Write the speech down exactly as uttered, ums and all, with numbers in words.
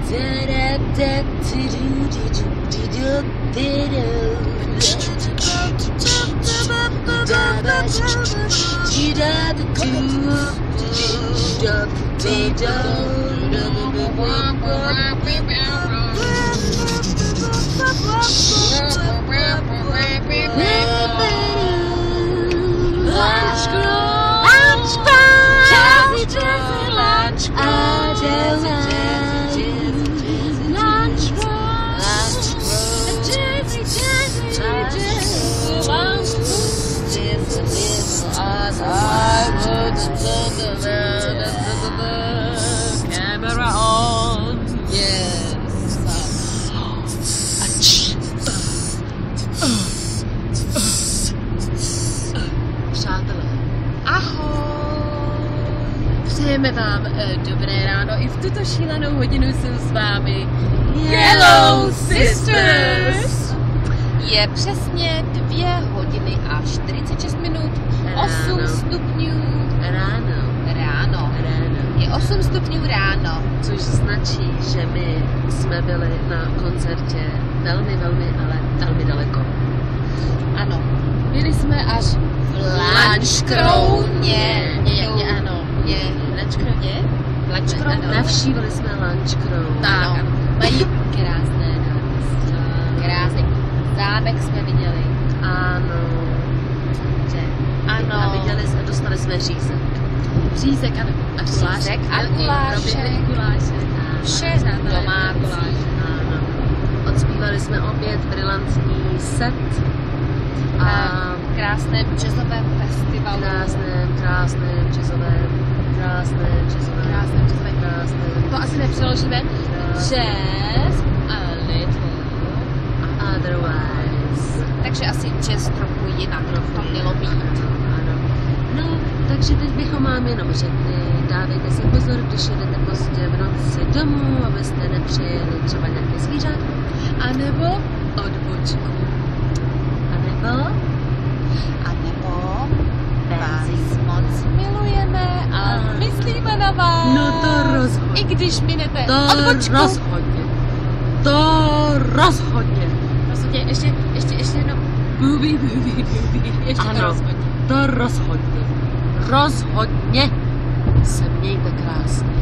Camera on. Yes. Přátelé, ahoj. Přejeme vám uh, dobré ráno. I v tuto šílenou hodinu jsem s vámi Yellow Sisters. Je přesně dvě hodiny a čtyřicet šest minut, osm stupňů ráno. ráno. Ráno. Je osm stupňů ráno. Což značí, že my jsme byli na koncertě velmi, velmi, ale velmi daleko. Ano. Byli jsme až v Lanškrouně. Ano. Je Lanškrouně? Lanškrouně. Navštívili jsme Lanškroun. Tak, mají krásné náměstí. Krásný. Zámek jsme viděli. Ano. Že? Ano. A viděli jsme, dostali jsme řízek. Řízek, ano. A Řízek a guláše. guláše. Vše domácí. Ano. Odspívali jsme opět brilantní set. A v krásném jazzovém festivalu. Krásném, krásném jazzovém, krásném jazzovém, Krásném jazzovém. krásném. To asi nepřeložíme. Jazz a little otherwise. Takže asi jazz trochu jinak to mělo být. Ano. No, takže teď bychom vám jenom řekli, dávejte si pozor, když jedete pozdě v noci domů, abyste nepřejeli třeba nějaké zvířátko. A nebo odbočku. A nebo A nebo vás moc milujeme a myslíme na vás. No to rozhodně. I když minete To odbočku. rozhodně. To rozhodně. Rozhodně, ještě, ještě, ještě jednou. Bubi, bubi, bubi. Ještě Ano. to rozhodně. To rozhodně. Rozhodně se mějte krásně.